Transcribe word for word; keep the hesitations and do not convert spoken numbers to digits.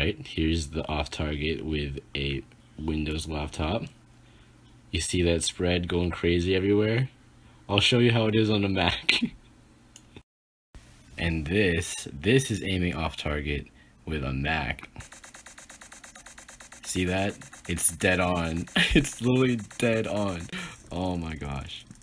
Alright, here's the off target with a Windows laptop. You see that spread going crazy everywhere? I'll show you how it is on the Mac. And this, this is aiming off target with a Mac. See that? It's dead on. It's literally dead on. Oh my gosh.